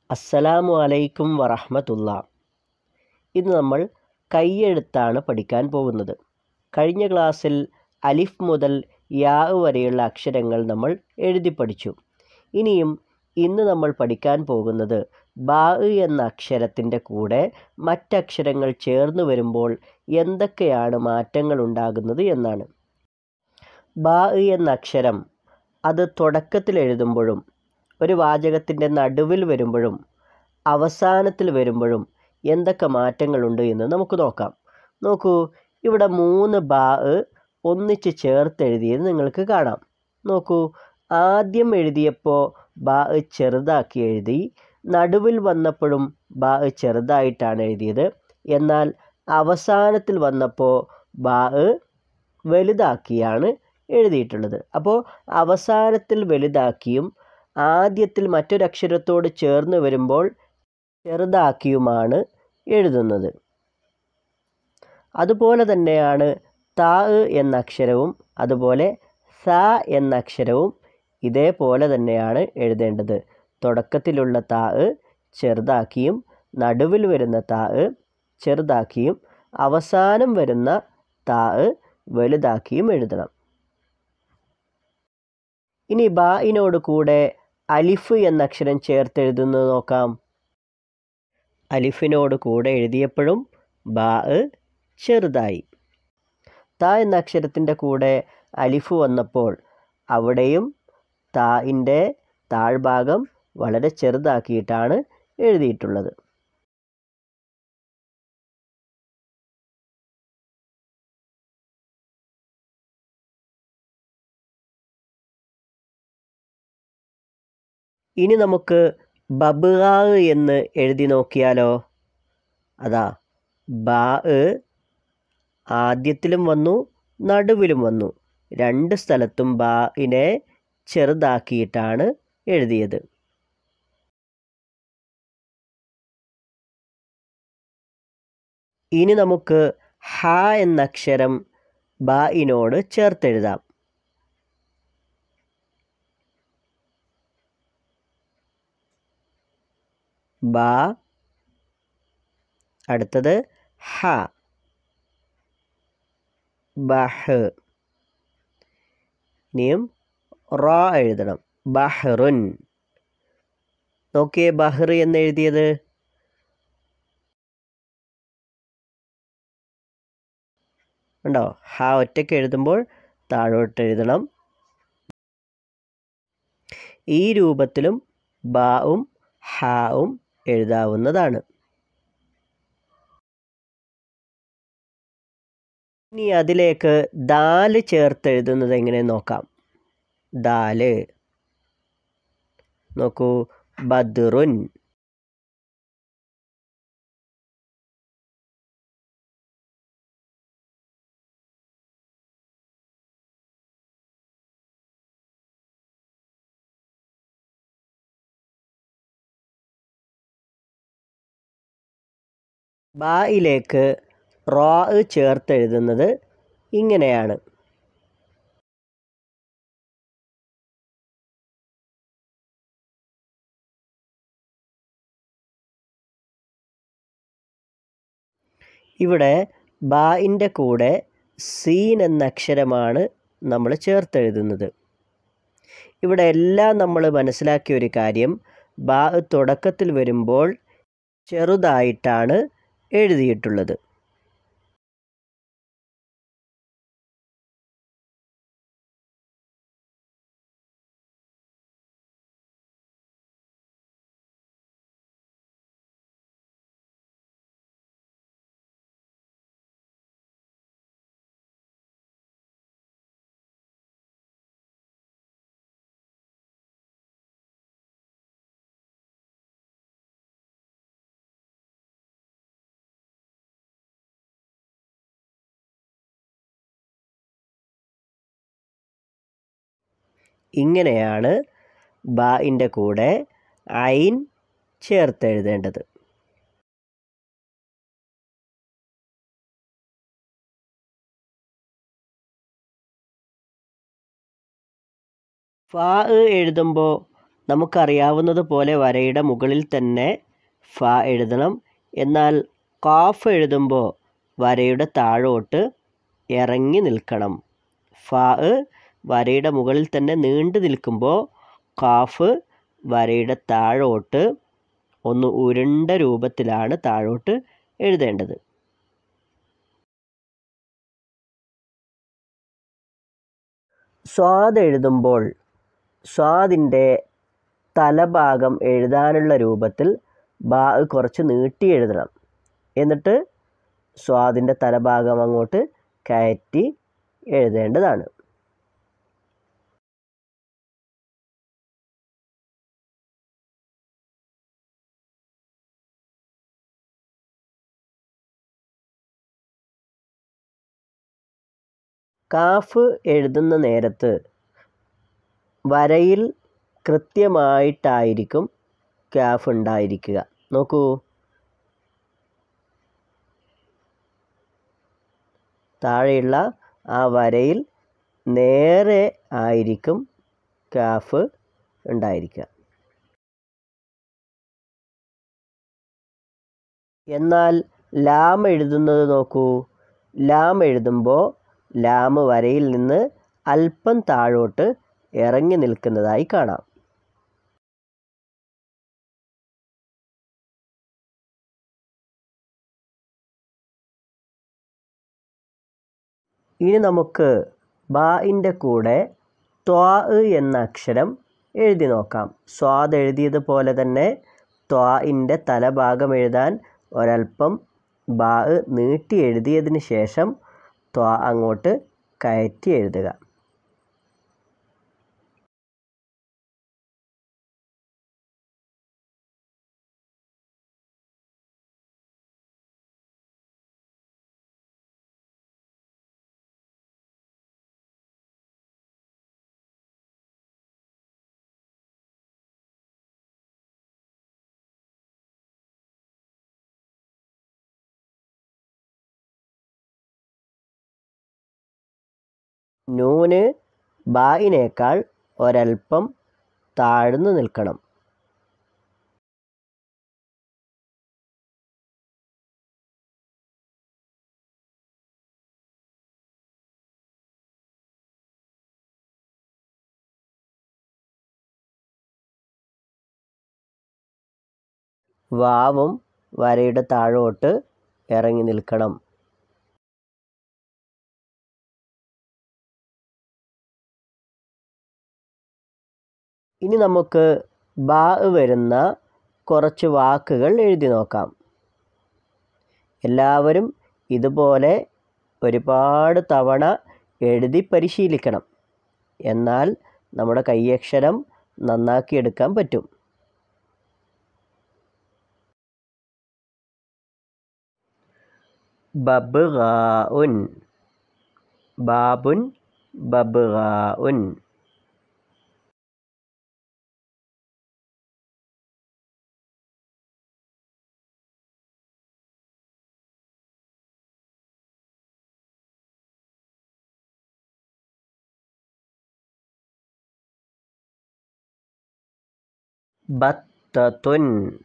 അസ്സലാമു അലൈക്കും വറഹ്മത്തുള്ളാ. ഇന്ന് നമ്മൾ കൈയെഴുത്താണ് പഠിക്കാൻ പോകുന്നത്. കഴിഞ്ഞ ക്ലാസ്സിൽ അലിഫ് മുതൽ യാ വരെയുള്ള അക്ഷരങ്ങൾ നമ്മൾ എഴുതി പഠിച്ചു. ഇന്ന് നമ്മൾ പഠിക്കാൻ പോകുന്നത് ബാ എന്ന അക്ഷരത്തിൻ്റെ കൂടെ മറ്റക്ഷരങ്ങൾ ചേർന്ന് വരുമ്പോൾ എന്തൊക്കെയാണ് മാറ്റങ്ങൾ ഉണ്ടാകുന്നത് എന്നാണ്. ബാ എന്ന അക്ഷരം അത് തുടക്കത്തിൽ എഴുതുമ്പോഴും ഒരു വാചകത്തിൻ്റെ നടുവിൽ വരുമ്പോഴും അവസാനത്തിൽ വരുമ്പോഴും എന്തൊക്കെ മാറ്റങ്ങളുണ്ട് എന്ന് നമുക്ക് നോക്കാം. നോക്കൂ, ഇവിടെ 3 ബാ ഒന്നിച്ച് ചേർത്തെഴുതിയത് നിങ്ങൾക്ക് കാണാം. നോക്കൂ, ആദ്യം എഴുതിയപ്പോൾ ബാ ചെറുതാക്കി എഴുതി, നടുവിൽ വന്നപ്പോഴും ബാ ചെറുതായിട്ടാണ് എഴുതിയത്. എന്നാൽ അവസാനത്തിൽ വന്നപ്പോൾ ബാ വലുതാക്കിയാണ് എഴുതിയിട്ടുള്ളത്. അപ്പോൾ അവസാനത്തിൽ വലുതാക്കിയും ആദ്യത്തിൽ മറ്റൊരക്ഷരത്തോട് ചേർന്ന് വരുമ്പോൾ ചെറുതാക്കിയുമാണ് എഴുതുന്നത്. അതുപോലെ തന്നെയാണ് താ എന്ന അക്ഷരവും അതുപോലെ സ എന്ന അക്ഷരവും ഇതേപോലെ തന്നെയാണ് എഴുതേണ്ടത്. തുടക്കത്തിലുള്ള താ ചെറുതാക്കിയും നടുവിൽ വരുന്ന താ ചെറുതാക്കിയും അവസാനം വരുന്ന താ വലുതാക്കിയും എഴുതണം. ഇനി ബാഇനോട് കൂടെ അലിഫ് എന്ന അക്ഷരം ചേർത്തെഴുതുന്നത് നോക്കാം. അലിഫിനോട് കൂടെ എഴുതിയപ്പോഴും ബാ ചെറുതായി. താ എന്ന അക്ഷരത്തിൻ്റെ കൂടെ അലിഫ് വന്നപ്പോൾ അവിടെയും താഇൻ്റെ താഴ്ഭാഗം വളരെ ചെറുതാക്കിയിട്ടാണ് എഴുതിയിട്ടുള്ളത്. ഇനി നമുക്ക് ബബ്ഗാ എന്ന് എഴുതി നോക്കിയാലോ. അതാ ബാ ആദ്യത്തിലും വന്നു, നടുവിലും വന്നു. 2 സ്ഥലത്തും ബാഇനെ ചെറുതാക്കിയിട്ടാണ് എഴുതിയത്. ഇനി നമുക്ക് ഹ എന്ന അക്ഷരം ബാഇനോട് ചേർത്തെഴുതാം. ബാ, അടുത്തത് ഹ, ബഹ്. ഇനിയും റാ എഴുതണം, ബഹ്റുൻ. നോക്കിയേ, ബഹ്ർ എന്ന് എഴുതിയത്. ഉണ്ടോ? ഹ ഒറ്റയ്ക്ക് എഴുതുമ്പോൾ താഴോട്ട് എഴുതണം. ഈ രൂപത്തിലും ബാവും ഹാവും എഴുതാവുന്നതാണ്. ഇനി അതിലേക്ക് ദാല് ചേർത്തെഴുതുന്നത് എങ്ങനെ നോക്കാം. ദാല്, നോക്കൂ, ബദ്റുൻ. ബായിലേക്ക് റാ ചേർത്തെഴുതുന്നത് ഇങ്ങനെയാണ്. ഇവിടെ ബായിൻ്റെ കൂടെ സീൻ എന്ന അക്ഷരമാണ് നമ്മൾ ചേർത്തെഴുതുന്നത്. ഇവിടെ എല്ലാം നമ്മൾ മനസ്സിലാക്കിയ ഒരു കാര്യം, ബാ തുടക്കത്തിൽ വരുമ്പോൾ ചെറുതായിട്ടാണ് എഴുതിയിട്ടുള്ളത്. ഇങ്ങനെയാണ് ബായിൻ്റെ കൂടെ ഐൻ ചേർത്തെഴുതേണ്ടത്. ഫാ എഴുതുമ്പോൾ നമുക്കറിയാവുന്നതുപോലെ വരയുടെ മുകളിൽ തന്നെ ഫ എഴുതണം. എന്നാൽ ഖാഫ് എഴുതുമ്പോൾ വരയുടെ താഴോട്ട് ഇറങ്ങി നിൽക്കണം. ഫ വരയുടെ മുകളിൽ തന്നെ നീണ്ടു നിൽക്കുമ്പോൾ ഖാഫ് വരയുടെ താഴോട്ട് ഒന്ന് ഉരുണ്ട രൂപത്തിലാണ് താഴോട്ട് എഴുതേണ്ടത്. സ്വാദ് എഴുതുമ്പോൾ സ്വാദിൻ്റെ തലഭാഗം എഴുതാനുള്ള രൂപത്തിൽ ബാ കുറച്ച് നീട്ടി എഴുതണം. എന്നിട്ട് സ്വാദിൻ്റെ തലഭാഗം അങ്ങോട്ട് കയറ്റി എഴുതേണ്ടതാണ്. കാഫ് എഴുതുന്ന നേരത്ത് വരയിൽ കൃത്യമായിട്ടായിരിക്കും കാഫ് ഉണ്ടായിരിക്കുക. നോക്കൂ, താഴെയുള്ള ആ വരയിൽ നേരെ ആയിരിക്കും കാഫ് ഉണ്ടായിരിക്കുക. എന്നാൽ ലാം എഴുതുന്നത് നോക്കൂ. ലാം എഴുതുമ്പോൾ ലാം വരയിൽ നിന്ന് അല്പം താഴോട്ട് ഇറങ്ങി നിൽക്കുന്നതായി കാണാം. ഇനി നമുക്ക് ബാഇൻ്റെ കൂടെ ത്വാ എന്ന അക്ഷരം എഴുതി നോക്കാം. സ്വാദ് എഴുതിയതുപോലെ തന്നെ ത്വാഇൻ്റെ തലഭാഗം എഴുതാൻ ഒരൽപ്പം ബാ നീട്ടി എഴുതിയതിന് ശേഷം ത്വാ അങ്ങോട്ട് കയറ്റി എഴുതുക. നൂന് ബായിനേക്കാൾ ഒരൽപ്പം താഴ്ന്നു നിൽക്കണം. വാവും വരയുടെ താഴോട്ട് ഇറങ്ങി നിൽക്കണം. ഇനി നമുക്ക് ബാ വരുന്ന കുറച്ച് വാക്കുകൾ എഴുതി നോക്കാം. എല്ലാവരും ഇതുപോലെ ഒരുപാട് തവണ എഴുതി പരിശീലിക്കണം. എന്നാൽ നമ്മുടെ കൈയക്ഷരം നന്നാക്കിയെടുക്കാൻ പറ്റും. ബബ്ഗാഉൻ, ബാബുൻ, ബബ്ഗാഉൻ. ബത്തത്തുൻ,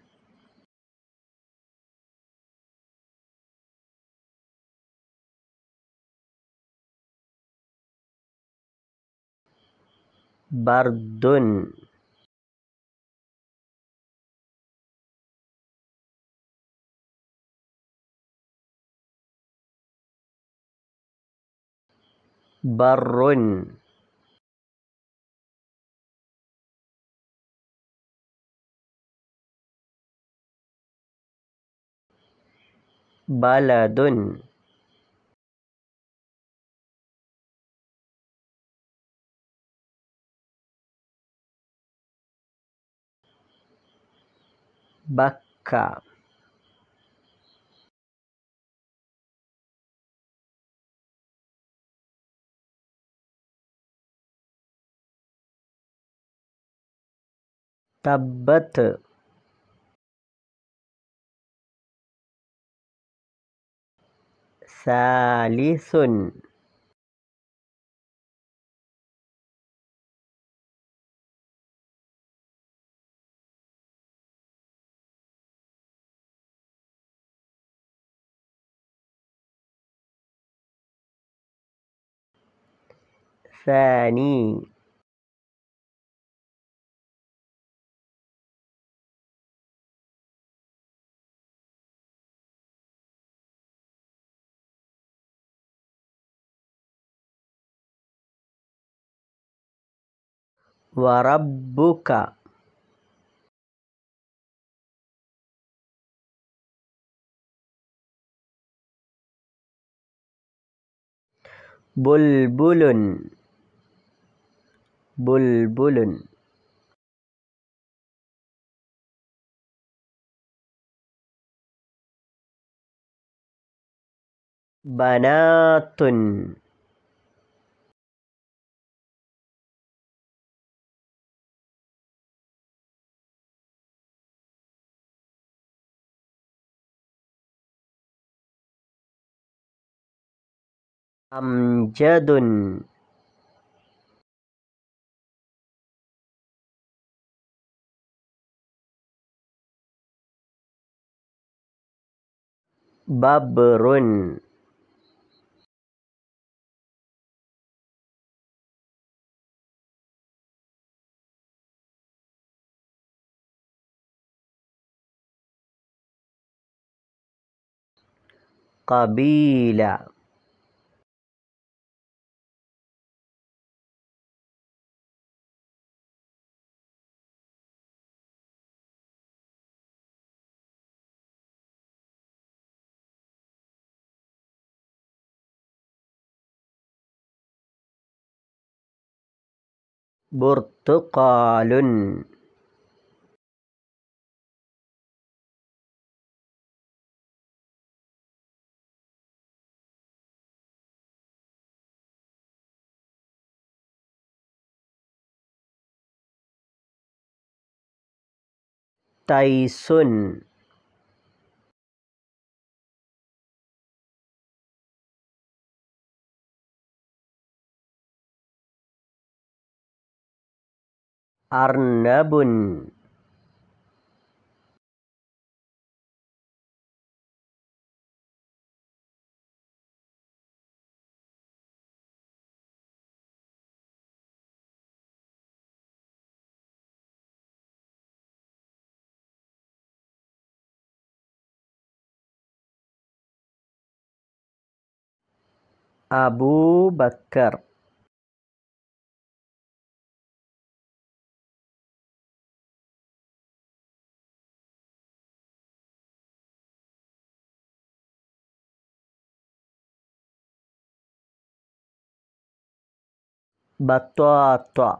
ബർദുൻ, ബർറുൻ, ബലദുൻ, ബക്ക, തബ്ബത്ത്, സാലിസുൻ, ثاني وربك بلبل بلبل بنات أمجد ببر قبيلة برتقال تيس أرنب أبو بكر بطاطا.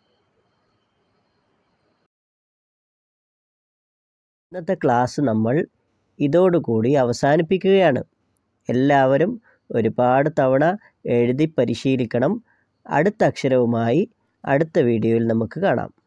ഇന്നത്തെ ക്ലാസ് നമ്മൾ ഇതോടുകൂടി അവസാനിപ്പിക്കുകയാണ്. എല്ലാവരും ഒരുപാട് തവണ എഴുതി പരിശീലിക്കണം. അടുത്ത അക്ഷരവുമായി അടുത്ത വീഡിയോയിൽ നമുക്ക് കാണാം.